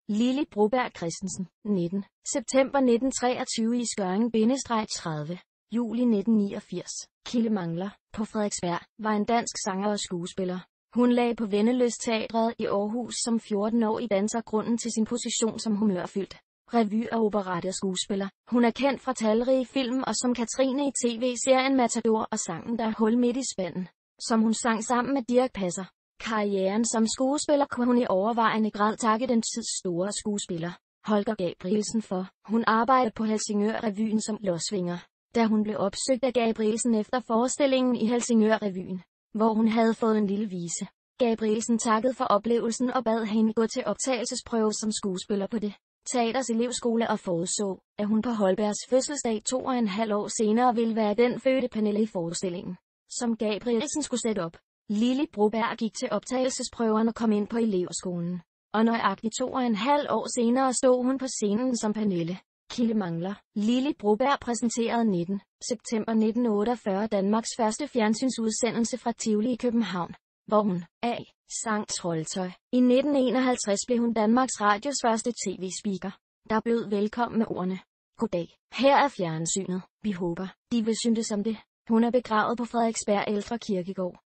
Lili Broberg Christensen, 19. september 1923 i Skørring-30. Juli 1989. Kildemangler, på Frederiksberg, var en dansk sanger og skuespiller. Hun lagde på Venneløst Teatret i Aarhus som 14-årig danser grunden til sin position som humørfyldt revy- og operetteskuespiller. Hun er kendt fra talrige film og som Katrine i tv-serien Matador og sangen Der er hul midt i spanden, som hun sang sammen med Dirch Passer. Karrieren som skuespiller kunne hun i overvejende grad takke den tids store skuespiller, Holger Gabrielsen for. Hun arbejdede på Helsingør-revyen som låsvinger, da hun blev opsøgt af Gabrielsen efter forestillingen i Helsingør-revyen, hvor hun havde fået en lille vise. Gabrielsen takkede for oplevelsen og bad hende gå til optagelsesprøve som skuespiller på det teaters elevskole og forudså, at hun på Holbergs fødselsdag 2,5 år senere ville være den fødte Pernille i forestillingen, som Gabrielsen skulle sætte op. Lili Broberg gik til optagelsesprøverne og kom ind på elevskolen, og nøjagtigt 2,5 år senere stod hun på scenen som Pernille. Kildemangler. Lili Broberg præsenterede 19. september 1948 Danmarks første fjernsynsudsendelse fra Tivoli i København, hvor hun sang Troldtøj. I 1951 blev hun Danmarks Radios første tv-speaker, der bød velkommen med ordene: Goddag, her er fjernsynet. Vi håber, de vil synes om det. Hun er begravet på Frederiksberg Ældre Kirkegård.